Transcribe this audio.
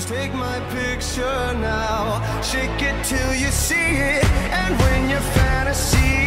Take my picture now, shake it till you see it. And when your fantasy